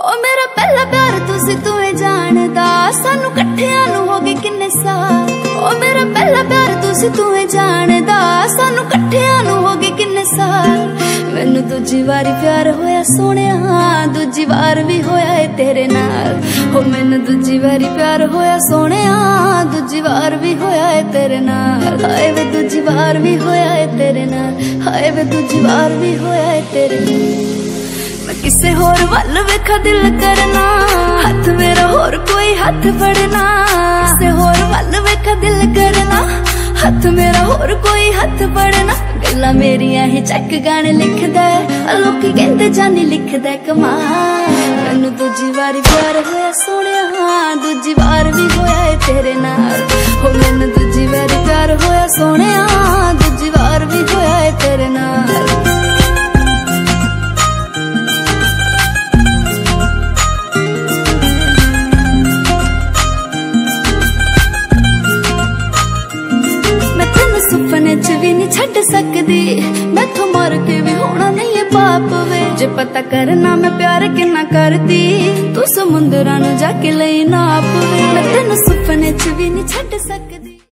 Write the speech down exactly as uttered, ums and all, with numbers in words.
ओ मेरा पहला प्यार तुसी तुए जानदा, सानू कट्ठियां नू हो गए किन्ने साल। ओ मेरा पहला प्यार तुसी तुए जानदा, सानू कट्ठियां नू हो गए किन्ने साल। मैनू दूजी वारी प्यार होया सोहणिया, दूजी वार भी होया है तेरे नाल। हो मैनू दूजी वारी प्यार होया सोहणिया, दूजी वार भी होया है तेरे नाल। हाय वे दूजी वार भी होया है तेरे नाल, हाय वे दूजी वार भी होया है तेरे नाल। मैं किसे होर वल वेखा दिल करना, हाथ मेरा होर कोई हाथ फड़ना। किसे होर वल वेखा दिल करना, हाथ मेरा होर कोई हाथ फड़ना। गल्लां मेरियां ही चक गाने लिखदा है, लोकी कहंदे जानी लिखदा कमाल। मैनू दूजी वारी प्यार होया सोहणिया, दूजी वार भी होया है तेरे नाल। हो मैनू दूजी वारी प्यार होया सोहणिया, दूजी वार भी होया है तेरे नाल। सुपने च भी नहीं छड़ सकदी, मैथों मर के भी होना नहीं है पाप वे। जे पता करना मैं प्यार किन्ना करदी, तू समुंदरां नू जाके लई नाप वे। मैं तेनू सुपने च भी नहीं छड़ सकदी।